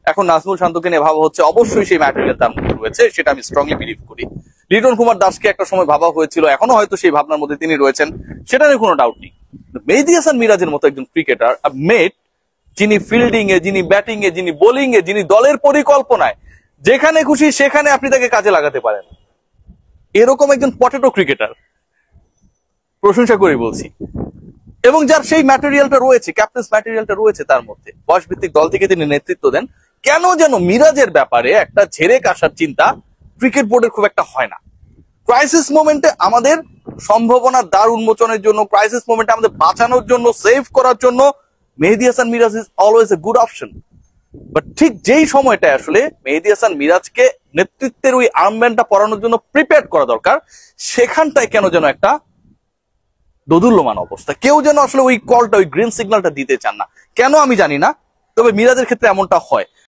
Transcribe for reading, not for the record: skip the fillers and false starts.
এখন নাজমুল শান্তকে নিয়ে ভাবা হচ্ছে, অবশ্যই সেই ম্যাটেরিয়াল তার মধ্যে রয়েছে, সেটা আমি স্ট্রংলি বিলিভ করি। লিটন কুমার দাসকে একটা সময় ভাবা হয়েছিল, এখনো হয়তো সেই ভাবনার মধ্যে তিনি রয়েছেন, সেটা নিয়ে কোনো ডাউট নেই। মেহেদী হাসান মিরাজের মতো একজন ক্রিকেটার, মেট, যিনি ফিল্ডিং এ, যিনি ব্যাটিং এ, যিনি বোলিং এ, যিনি দলের পরিকল্পনায় যেখানে খুশি সেখানে আপনি তাকে কাজে লাগাতে পারেন, এরকম একজন পটেটো ক্রিকেটার, প্রশংসা করে বলছি, এবং যার সেই ম্যাটেরিয়ালটা রয়েছে, ক্যাপ্টেন্স ম্যাটেরিয়ালটা রয়েছে তার মধ্যে, বয়সভিত্তিক দল থেকে তিনি নেতৃত্ব দেন, কেন যেন মিরাজের ব্যাপারে একটা ঝেড়ে কাশার চিন্তা ক্রিকেট বোর্ডের খুব একটা হয় না। ক্রাইসিস মোমেন্টে আমাদের সম্ভাবনার দ্বার উন্মোচনের জন্য, ক্রাইসিস মোমেন্টে আমাদের বাঁচানোর জন্য, সেভ করার জন্য Mehedi Hasan Miraz is always a good option. But ঠিক যেই সময়টা আসলে মেহেদী হাসান মিরাজকে নেতৃত্বের ওই আর্মব্যান্ডটা পরানোর জন্য প্রিপেয়ার করা দরকার, সেখানটায় কেন যেন একটা দোদুল্যমান অবস্থা, কেউ যেন আসলে ওই কলটা, ওই গ্রিন সিগন্যালটা দিতে চান না, কেন আমি জানি না, তবে মিরাজের ক্ষেত্রে এমনটা হয়।